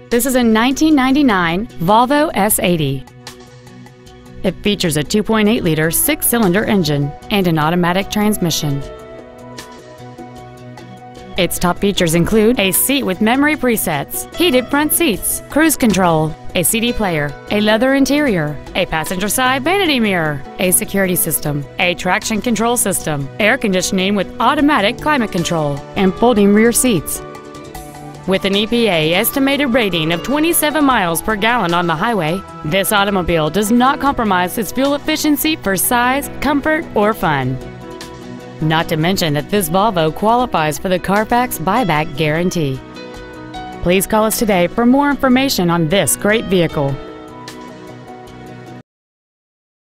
This is a 1999 Volvo S80. It features a 2.8-liter six-cylinder engine and an automatic transmission. Its top features include a seat with memory presets, heated front seats, cruise control, a CD player, a leather interior, a passenger side vanity mirror, a security system, a traction control system, air conditioning with automatic climate control, and folding rear seats. With an EPA estimated rating of 27 miles per gallon on the highway, this automobile does not compromise its fuel efficiency for size, comfort, or fun. Not to mention that this Volvo qualifies for the Carfax buyback guarantee. Please call us today for more information on this great vehicle.